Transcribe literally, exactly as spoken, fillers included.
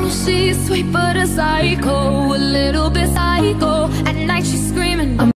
She's sweet but a psycho, a little bit psycho.